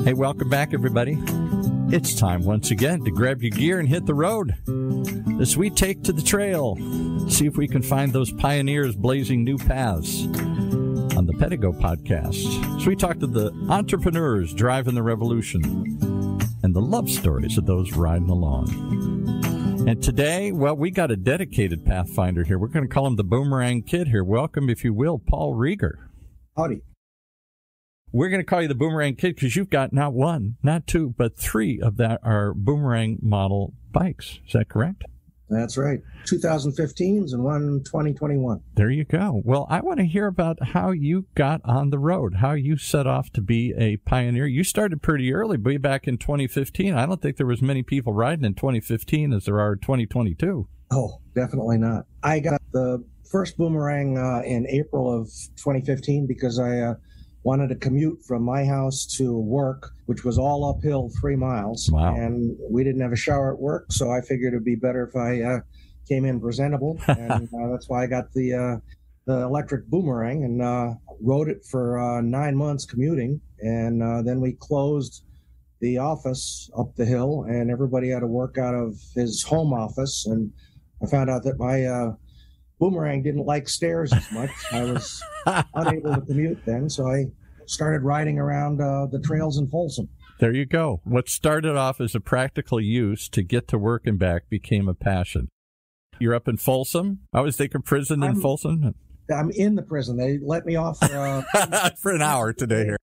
Hey, welcome back, everybody. It's time once again to grab your gear and hit the road as we take to the trail. See if we can find those pioneers blazing new paths on the Pedego podcast. So we talk to the entrepreneurs driving the revolution and the love stories of those riding along. And today, well, we got a dedicated pathfinder here. We're going to call him the Boomerang Kid here. Welcome, if you will, Paul Rieger. Howdy. We're going to call you the Boomerang Kid because you've got not one, not two, but three of that are Boomerang model bikes. Is that correct? That's right. 2015s and one 2021. There you go. Well, I want to hear about how you got on the road, how you set off to be a pioneer. You started pretty early, way back in 2015. I don't think there was many people riding in 2015 as there are in 2022. Oh, definitely not. I got the first Boomerang in April of 2015 because I wanted to commute from my house to work, which was all uphill 3 miles. Wow. And we didn't have a shower at work, so I figured it'd be better if I came in presentable. And that's why I got the electric Boomerang and rode it for 9 months commuting. And then we closed the office up the hill, and everybody had to work out of his home office. And I found out that my Boomerang didn't like stairs as much. I was unable to commute then, so I started riding around the trails in Folsom. There you go. What started off as a practical use to get to work and back became a passion. You're up in Folsom? I was thinking prison in Folsom. I'm in the prison. They let me off for an hour today here.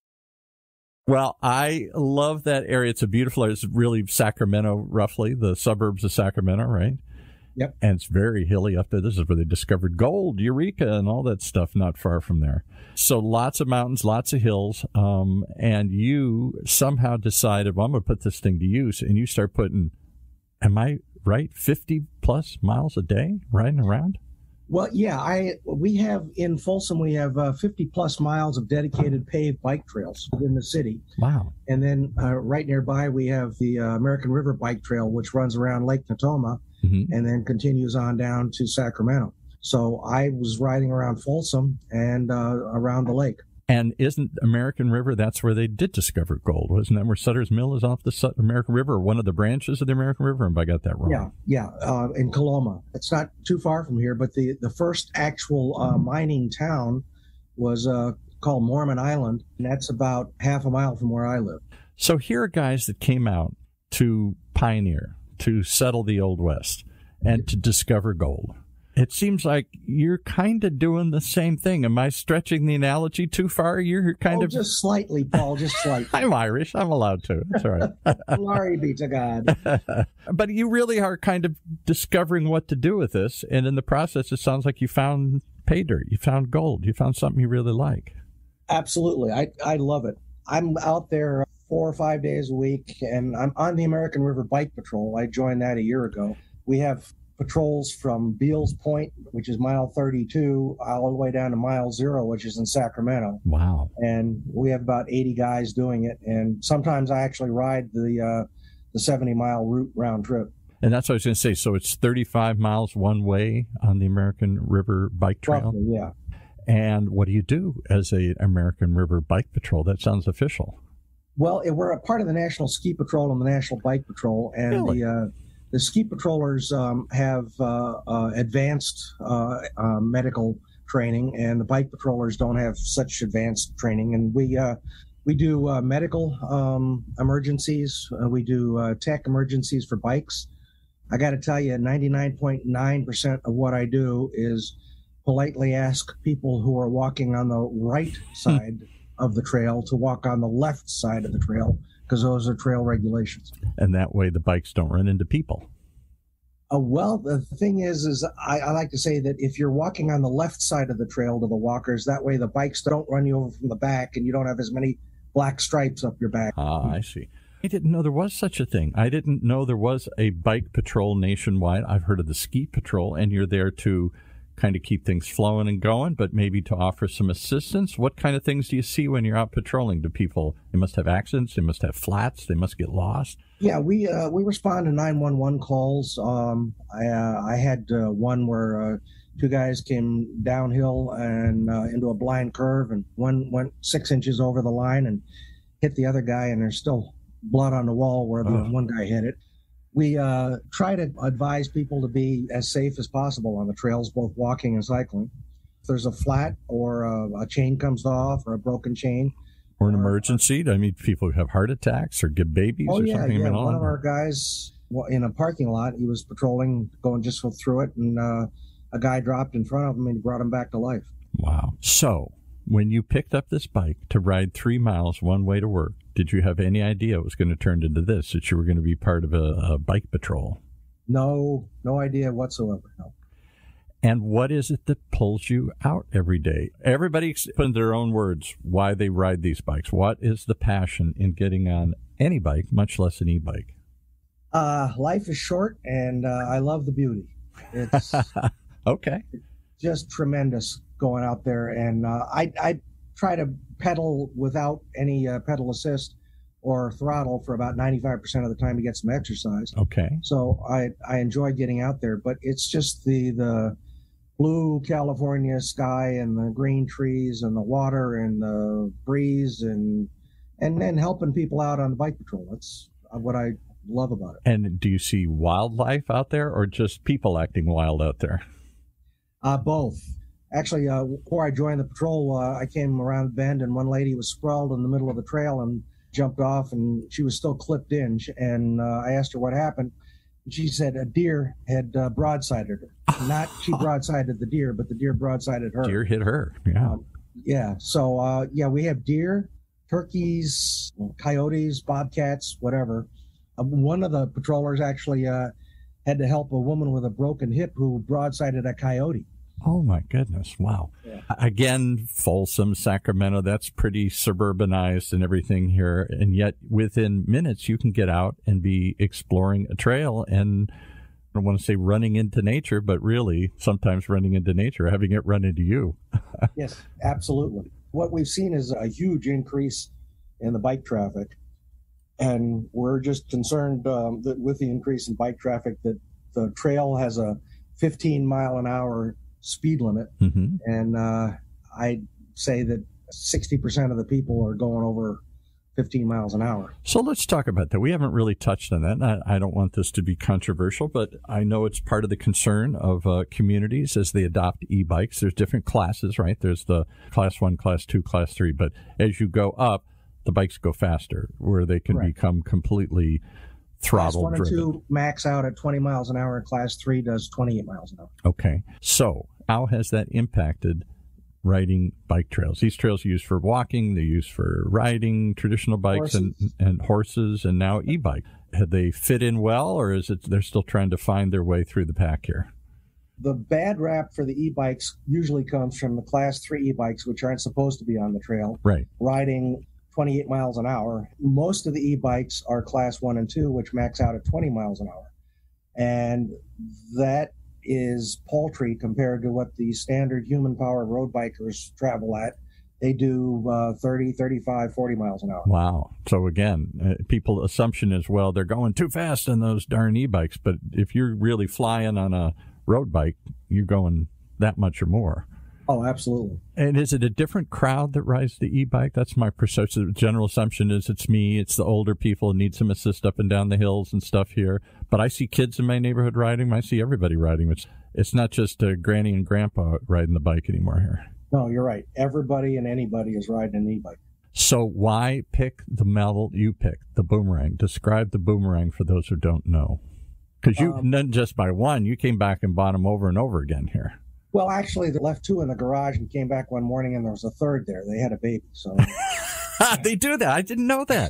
Well, I love that area. It's a beautiful area. It's really Sacramento, roughly, the suburbs of Sacramento, right? Yep. And it's very hilly up there. This is where they discovered gold, Eureka, and all that stuff not far from there. So lots of mountains, lots of hills. And you somehow decided, well, I'm going to put this thing to use. And you start putting, am I right, 50 plus miles a day riding around? Well, yeah, we have in Folsom, we have 50 plus miles of dedicated paved bike trails within the city. Wow. And then right nearby, we have the American River Bike Trail, which runs around Lake Natoma. Mm-hmm. And then continues on down to Sacramento. So I was riding around Folsom and around the lake. And isn't American River, that's where they did discover gold? Wasn't that where Sutter's Mill is off the American River, or one of the branches of the American River? If I got that wrong. Yeah, in Coloma. It's not too far from here, but the first actual mining town was called Mormon Island, and that's about half a mile from where I live. So here are guys that came out to pioneer, to settle the Old West, and to discover gold. It seems like you're kind of doing the same thing. Am I stretching the analogy too far? You're kind of... just slightly, Paul, just slightly. I'm Irish. I'm allowed to. That's all right. Glory be to God. But you really are kind of discovering what to do with this, and in the process, it sounds like you found pay dirt. You found gold. You found something you really like. Absolutely. I love it. I'm out there 4 or 5 days a week, and I'm on the American River Bike Patrol. I joined that a year ago. We have patrols from Beals Point, which is mile 32, all the way down to mile 0, which is in Sacramento. Wow. And we have about 80 guys doing it. And sometimes I actually ride the 70-mile route round trip. And that's what I was going to say. So it's 35 miles one way on the American River Bike Trail? Roughly, yeah. And what do you do as a American River Bike Patrol? That sounds official. Well, we're a part of the National Ski Patrol and the National Bike Patrol. And really? The ski patrollers have advanced medical training, and the bike patrollers don't have such advanced training. And we do medical emergencies. We do tech emergencies for bikes. I got to tell you, 99.9% of what I do is politely ask people who are walking on the right side of the trail to walk on the left side of the trail, because those are trail regulations. And that way the bikes don't run into people. Well, the thing is I like to say that if you're walking on the left side of the trail to the walkers, that way the bikes don't run you over from the back and you don't have as many black stripes up your back. Ah, I see. I didn't know there was such a thing. I didn't know there was a bike patrol nationwide. I've heard of the ski patrol, and you're there to kind of keep things flowing and going, but maybe to offer some assistance. What kind of things do you see when you're out patrolling? Do people, they must have accidents, they must have flats, they must get lost? Yeah, we respond to 911 calls. I had one where two guys came downhill and into a blind curve, and one went 6 inches over the line, and hit the other guy, and there's still blood on the wall where the one guy hit it. We try to advise people to be as safe as possible on the trails, both walking and cycling. If there's a flat or a chain comes off or a broken chain. Or an emergency. I mean, people who have heart attacks or give babies or something. Yeah. One of our guys in a parking lot, he was patrolling, going just through it, and a guy dropped in front of him and he brought him back to life. Wow. So when you picked up this bike to ride 3 miles one way to work, did you have any idea it was going to turn into this, that you were going to be part of a bike patrol? No idea whatsoever, no. And what is it that pulls you out every day? Everybody in their own words why they ride these bikes. What is the passion in getting on any bike, much less an e-bike? Life is short, and I love the beauty. It's okay. Just tremendous going out there, and I try to pedal without any pedal assist or throttle for about 95% of the time to get some exercise. Okay. So I enjoy getting out there, but it's just the blue California sky and the green trees and the water and the breeze and then helping people out on the bike patrol. That's what I love about it. And do you see wildlife out there or just people acting wild out there? Both. Actually, before I joined the patrol, I came around the bend and one lady was sprawled in the middle of the trail and jumped off, and she was still clipped in. And I asked her what happened. She said a deer had broadsided her. Not she broadsided the deer, but the deer broadsided her. Deer hit her. Yeah. So, we have deer, turkeys, coyotes, bobcats, whatever. One of the patrollers actually had to help a woman with a broken hip who broadsided a coyote. Oh, my goodness. Wow. Yeah. Again, Folsom, Sacramento, that's pretty suburbanized and everything here. And yet within minutes, you can get out and be exploring a trail and I don't want to say running into nature, but really sometimes running into nature, having it run into you. Yes, absolutely. What we've seen is a huge increase in the bike traffic. And we're just concerned that with the increase in bike traffic that the trail has a 15-mile-an-hour speed limit, and I'd say that 60% of the people are going over 15 miles an hour. So let's talk about that. We haven't really touched on that. I don't want this to be controversial, but I know it's part of the concern of communities as they adopt e-bikes. There's different classes, right? There's the class 1, class 2, class 3, but as you go up, the bikes go faster, where they can become completely throttle driven. Class 1 and 2 max out at 20 miles an hour, and Class 3 does 28 miles an hour. Okay. So how has that impacted riding bike trails? These trails are used for walking, they're used for riding traditional bikes and horses, and now e-bikes. Have they fit in well, or is it they're still trying to find their way through the pack here? The bad rap for the e-bikes usually comes from the Class 3 e-bikes, which aren't supposed to be on the trail, riding 28 miles an hour. Most of the e-bikes are Class 1 and 2, which max out at 20 miles an hour. And that is paltry compared to what the standard human-powered road bikers travel at. They do 30, 35, 40 miles an hour. Wow. So again, people's assumption is, well, they're going too fast on those darn e-bikes. But if you're really flying on a road bike, you're going that much or more. Oh, absolutely. And is it a different crowd that rides the e-bike? That's my perception. General assumption is it's me. It's the older people who need some assist up and down the hills and stuff here. But I see kids in my neighborhood riding. I see everybody riding. It's not just granny and grandpa riding the bike anymore here. No, you're right. Everybody and anybody is riding an e-bike. So why pick the model you picked, the Boomerang? Describe the Boomerang for those who don't know. Because you, not just by one, you came back and bought them over and over again here. Well, actually, they left 2 in the garage and came back one morning, and there was a third there. They had a baby, so... They do that. I didn't know that.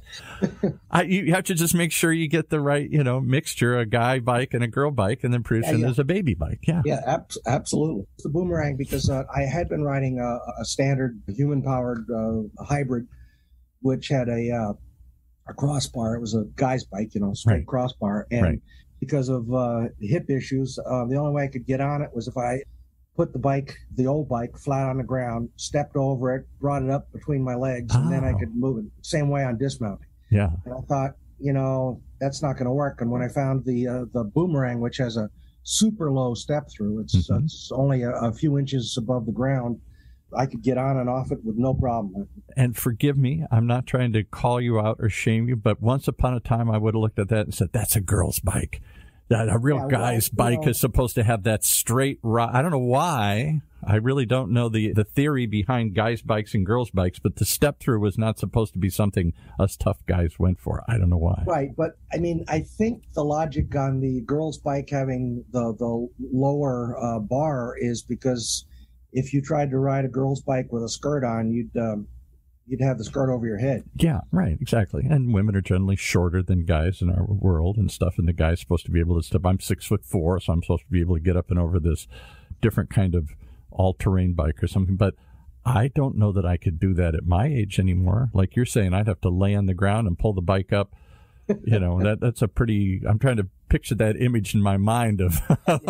You have to just make sure you get the right, mixture, a guy bike and a girl bike, and then produce it as a baby bike. Yeah, absolutely. It's the Boomerang because I had been riding a standard human-powered hybrid, which had a crossbar. It was a guy's bike, straight crossbar. And because of hip issues, the only way I could get on it was if I put the old bike, flat on the ground, stepped over it, brought it up between my legs, and then I could move it. Same way on dismounting. Yeah. And I thought, that's not going to work. And when I found the Boomerang, which has a super low step through, it's only a few inches above the ground, I could get on and off it with no problem. And forgive me, I'm not trying to call you out or shame you, but once upon a time I would have looked at that and said, that's a girl's bike. That a real guy's bike is supposed to have that straight ride. I don't know why. I really don't know the theory behind guys' bikes and girls' bikes, but the step-through was not supposed to be something us tough guys went for. I don't know why. Right, but I mean, I think the logic on the girls' bike having the lower bar is because if you tried to ride a girl's bike with a skirt on, you'd have the skirt over your head. Yeah, right, exactly. And women are generally shorter than guys in our world and stuff, and the guy's supposed to be able to step. I'm 6'4", so I'm supposed to be able to get up and over this different kind of all-terrain bike or something. But I don't know that I could do that at my age anymore. Like you're saying, I'd have to lay on the ground and pull the bike up. You know, that's a pretty, I'm trying to picture that image in my mind of.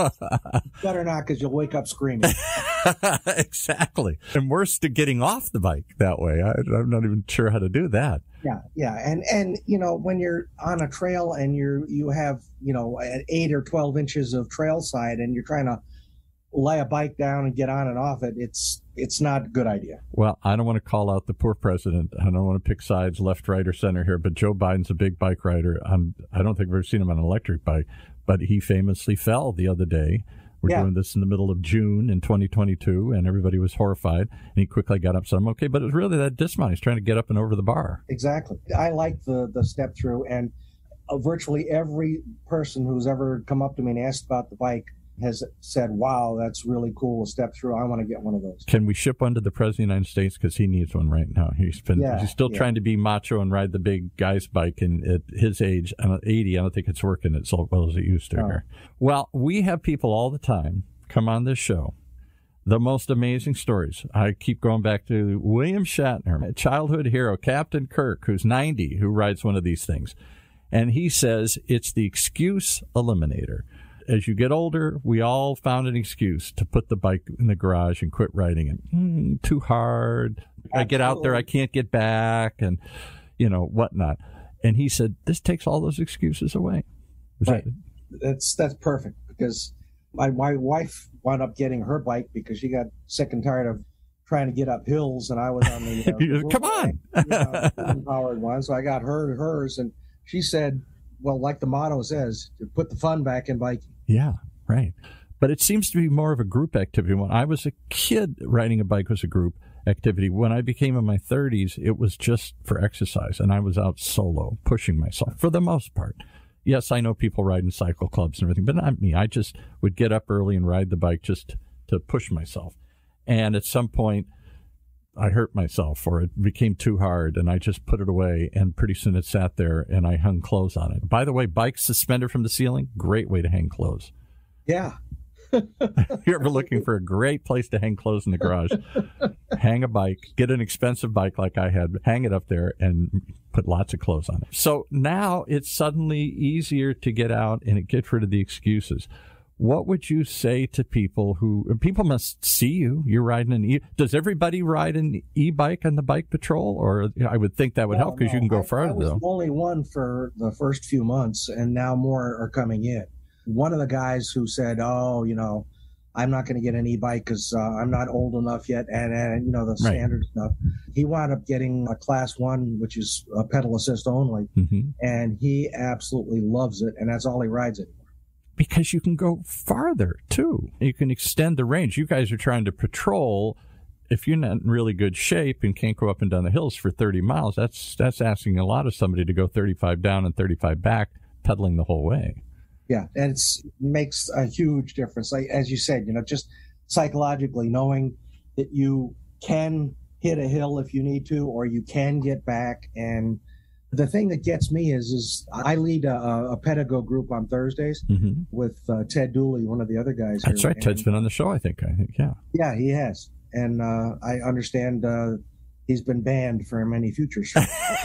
Better not, because you'll wake up screaming. Exactly. And worse to getting off the bike that way. I'm not even sure how to do that. Yeah. And you know, when you're on a trail and you have, you know, 8 or 12 inches of trail side and you're trying to lay a bike down and get on and off it, it's not a good idea. Well, I don't want to call out the poor president. I don't want to pick sides, left, right, or center here, but Joe Biden's a big bike rider. I don't think I've ever seen him on an electric bike, but he famously fell the other day. We're doing this in the middle of June in 2022, and everybody was horrified, and he quickly got up, said, I'm okay, but it was really that dismount. He's trying to get up and over the bar. Exactly. I like the step through, and virtually every person who's ever come up to me and asked about the bike has said, wow, that's really cool, a step through. I want to get one of those. Can we ship one to the President of the United States? Because he needs one right now. He's still trying to be macho and ride the big guy's bike. And at his age, 80, I don't think it's working as well as it used to here. Well, we have people all the time come on this show. The most amazing stories. I keep going back to William Shatner, a childhood hero, Captain Kirk, who's 90, who rides one of these things. And he says it's the excuse eliminator. As you get older, we all found an excuse to put the bike in the garage and quit riding it. Too hard. I get out there, I can't get back, and, you know, whatnot. And he said, this takes all those excuses away. That's perfect, because my wife wound up getting her bike because she got sick and tired of trying to get up hills, and I was on the come on, powered one. So I got hers, and she said, well, like the motto says, to put the fun back in biking. Yeah, right. But it seems to be more of a group activity. When I was a kid, riding a bike was a group activity. When I became in my 30s, it was just for exercise, and I was out solo, pushing myself for the most part. Yes, I know people ride in cycle clubs and everything, but not me. I just would get up early and ride the bike just to push myself. And at some point, I hurt myself, or it became too hard, and I just put it away, and pretty soon it sat there, and I hung clothes on it. By the way, bikes suspended from the ceiling, great way to hang clothes. Yeah. You're ever looking for a great place to hang clothes in the garage? Hang a bike, get an expensive bike like I had, hang it up there, and put lots of clothes on it. So now it's suddenly easier to get out and get rid of the excuses. What would you say to people people must see you? You're riding an does everybody ride an e-bike on the bike patrol? Or I would think that would help, because you can go farther, though. I was only one for the first few months, and now more are coming in. One of the guys who said, oh, you know, I'm not going to get an e-bike because I'm not old enough yet, and you know, the standard stuff. He wound up getting a Class 1, which is a pedal assist only, and he absolutely loves it, and that's all he rides it. Because you can go farther, too. You can extend the range. You guys are trying to patrol. If you're not in really good shape and can't go up and down the hills for 30 miles, that's asking a lot of somebody to go 35 down and 35 back, pedaling the whole way. Yeah, and it makes a huge difference. Like, as you said, you know, just psychologically knowing that you can hit a hill if you need to, or you can get back. And the thing that gets me is I lead a Pedego group on Thursdays with Ted Dooley, one of the other guys. That's right. Ted's been on the show, I think. Yeah. Yeah, he has. And I understand he's been banned for many future shows.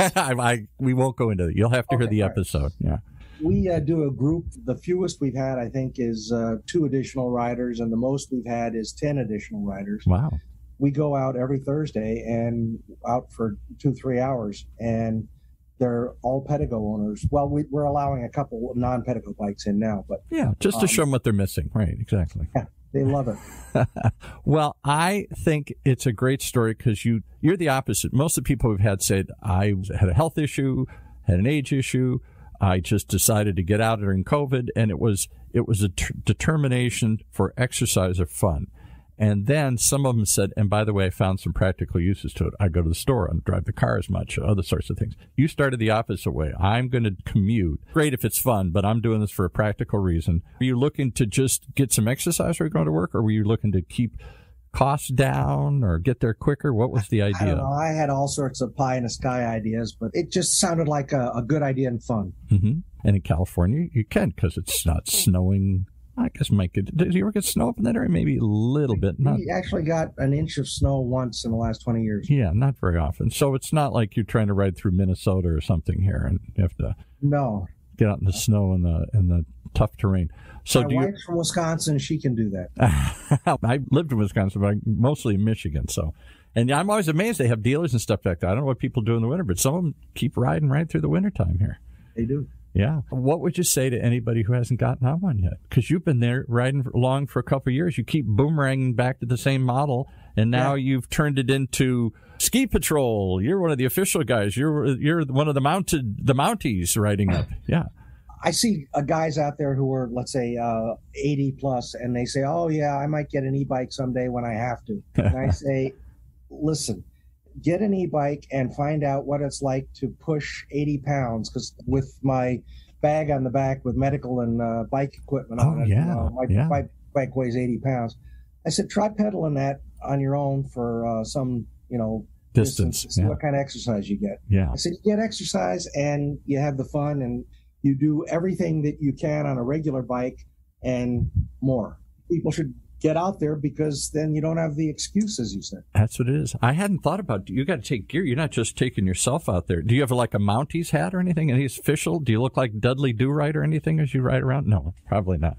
We won't go into it. You'll have to hear the episode. Yeah. We do a group. The fewest we've had, I think, is 2 additional riders, and the most we've had is 10 additional riders. Wow. We go out every Thursday and out for 2-3 hours, and they're all Pedego owners. Well, we're allowing a couple of non-Pedego bikes in now, but yeah, just to show them what they're missing. Right, exactly. Yeah, They love it. Well, I think it's a great story because you're the opposite. Most of the people we've had said, I had a health issue, had an age issue. I just decided to get out during COVID, and it was a determination for exercise or fun. And then some of them said, and by the way, I found some practical uses to it. I go to the store and drive the car as much, other sorts of things. You started the opposite way. I'm going to commute. Great if it's fun, but I'm doing this for a practical reason. Are you looking to just get some exercise or going to work, or were you looking to keep costs down or get there quicker? What was the idea? I don't know. I had all sorts of pie in the sky ideas, but it just sounded like a good idea and fun. Mm-hmm. And in California, you can because it's not snowing. I guess did you ever get snow up in that area? Maybe a little bit. We actually got an inch of snow once in the last 20 years. Yeah, not very often. So it's not like you're trying to ride through Minnesota or something here and you have to get out in the snow and the tough terrain. So My wife's from Wisconsin. She can do that. I lived in Wisconsin, but mostly in Michigan. So, and I'm always amazed they have dealers and stuff back there. I don't know what people do in the winter, but some of them keep riding right through the wintertime here. They do. Yeah. What would you say to anybody who hasn't gotten on one yet? Because you've been there riding along for a couple of years. You keep boomeranging back to the same model, and now you've turned it into ski patrol. You're one of the official guys. You're one of the Mounties riding up. Yeah. I see guys out there who are, let's say, 80 plus, and they say, "Oh yeah, I might get an e-bike someday when I have to." And I say, "Listen. Get an e-bike and find out what it's like to push 80 pounds, because with my bag on the back with medical and bike equipment on it, my bike weighs 80 pounds. I said, try pedaling that on your own for some, distance. See what kind of exercise you get. Yeah. I said, you get exercise and you have the fun and you do everything that you can on a regular bike and more. People should get out there because then you don't have the excuses, you said. That's what it is. I hadn't thought about you got to take gear. You're not just taking yourself out there. Do you have like a Mounties hat or anything? Any official? Do you look like Dudley Do-Right or anything as you ride around? No, probably not.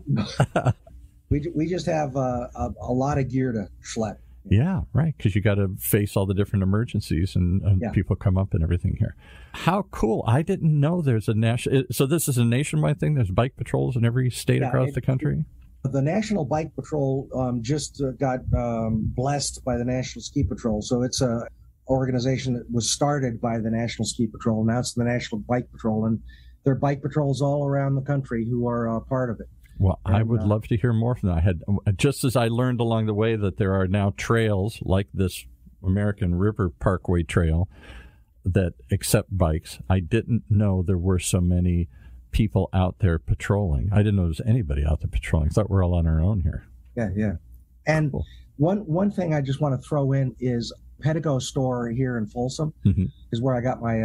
We just have a lot of gear to schlep. Yeah, right, because you got to face all the different emergencies and people come up and everything here. How cool. I didn't know there's a national... So this is a nationwide thing? There's bike patrols in every state across the country? The National Bike Patrol just got blessed by the National Ski Patrol. So it's a organization that was started by the National Ski Patrol. Now it's the National Bike Patrol. And there are bike patrols all around the country who are part of it. Well, I would love to hear more from that. I had, just as I learned along the way that there are now trails like this American River Parkway Trail that accept bikes, I didn't know there were so many people out there patrolling. I didn't know there was anybody out there patrolling. I thought we're all on our own here. Yeah. And cool. One thing I just want to throw in is Pedego store here in Folsom is where I got my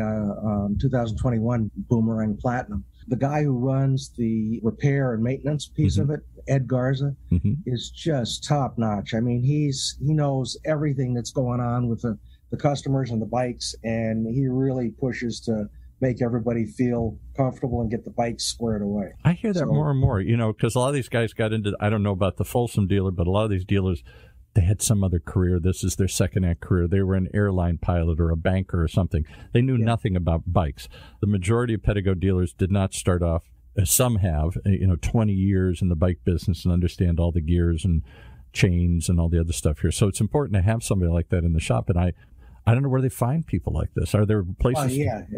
2021 Boomerang Platinum. The guy who runs the repair and maintenance piece of it, Ed Garza, is just top notch. I mean, he knows everything that's going on with the customers and the bikes, and he really pushes to make everybody feel comfortable and get the bikes squared away. I hear that more and more, because a lot of these guys got into, I don't know about the Folsom dealer, but a lot of these dealers, they had some other career. This is their second act career. They were an airline pilot or a banker or something. They knew nothing about bikes. The majority of Pedego dealers did not start off, as some have, 20 years in the bike business and understand all the gears and chains and all the other stuff here. So it's important to have somebody like that in the shop. And I don't know where they find people like this. Are there places?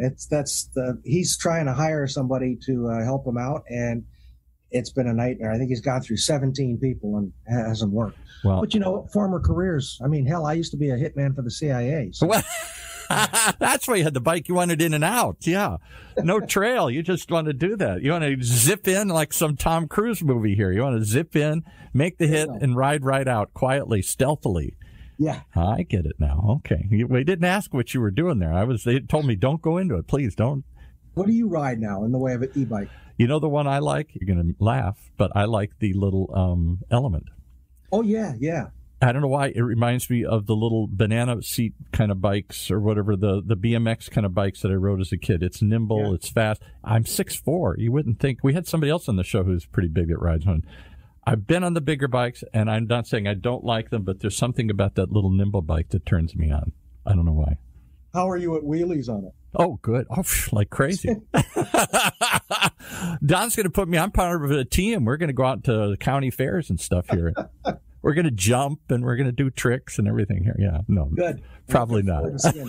He's trying to hire somebody to help him out, and it's been a nightmare. I think he's gone through 17 people and it hasn't worked. Well, but former careers. I mean, hell, I used to be a hitman for the CIA. So. Well, that's why you had the bike. You wanted in and out. Yeah, no trail. You just want to do that. You want to zip in like some Tom Cruise movie here. You want to zip in, make the hit, and ride right out quietly, stealthily. Yeah. I get it now. Okay. We didn't ask what you were doing there. They told me, don't go into it. Please don't. What do you ride now in the way of an e-bike? You know the one I like? You're going to laugh, but I like the little Element. Oh, yeah. I don't know why. It reminds me of the little banana seat kind of bikes or whatever, the BMX kind of bikes that I rode as a kid. It's nimble. It's fast. I'm 6'4". You wouldn't think. We had somebody else on the show who's pretty big that rides one. I've been on the bigger bikes, and I'm not saying I don't like them, but there's something about that little nimble bike that turns me on. I don't know why. How are you at wheelies on it? Oh, good. Oh, like crazy. Don's going to put me, I'm part of a team. We're going to go out to the county fairs and stuff here. We're going to jump and we're going to do tricks and everything here. Yeah, no. Good. Probably not.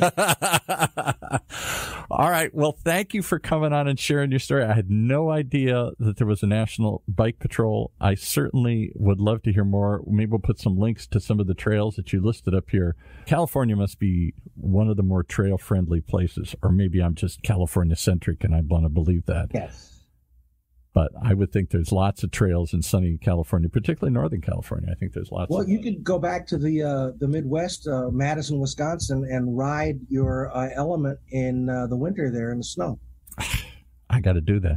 All right. Well, thank you for coming on and sharing your story. I had no idea that there was a national bike patrol. I certainly would love to hear more. Maybe we'll put some links to some of the trails that you listed up here. California must be one of the more trail-friendly places, or maybe I'm just California-centric and I want to believe that. Yes. But I would think there's lots of trails in sunny California, particularly Northern California. I think there's lots. Well, you could go back to the Midwest, Madison, Wisconsin, and ride your Element in the winter there in the snow. I got to do that.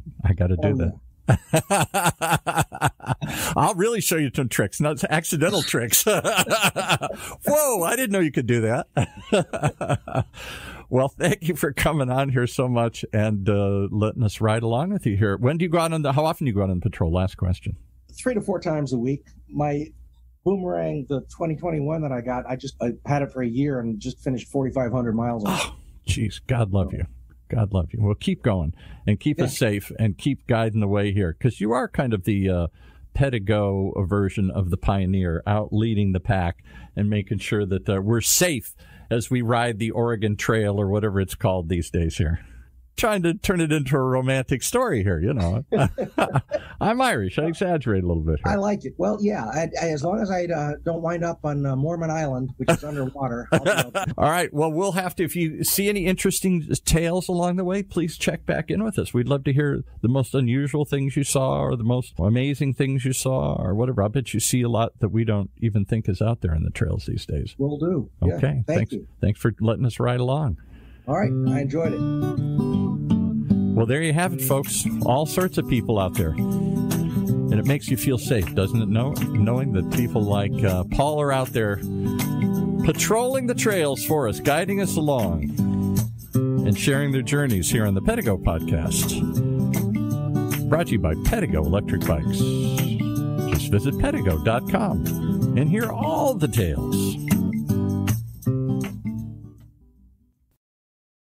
I'll really show you some tricks, not accidental tricks. Whoa, I didn't know you could do that. Well, thank you for coming on here so much and letting us ride along with you here. When do you go out how often do you go out on patrol? Last question. 3 to 4 times a week. My Boomerang, the 2021 that I got, I had it for a year and just finished 4,500 miles on it. Oh, geez, God love you. God love you. Well, keep going and keep us safe and keep guiding the way here, because you are kind of the Pedego version of the pioneer, out leading the pack and making sure that we're safe as we ride the Oregon Trail or whatever it's called these days here. Trying to turn it into a romantic story here, you know. I'm Irish. I exaggerate a little bit here. I like it. Well, yeah, as long as I don't wind up on Mormon Island, which is underwater. All right. Well, we'll have to, if you see any interesting tales along the way, please check back in with us. We'd love to hear the most unusual things you saw or the most amazing things you saw or whatever. I bet you see a lot that we don't even think is out there in the trails these days. Will do. Okay. Yeah, thank you. Thanks for letting us ride along. All right. I enjoyed it. Well, there you have it, folks. All sorts of people out there. And it makes you feel safe, doesn't it? Knowing that people like Paul are out there patrolling the trails for us, guiding us along, and sharing their journeys here on the Pedego Podcast. Brought to you by Pedego Electric Bikes. Just visit pedego.com and hear all the tales.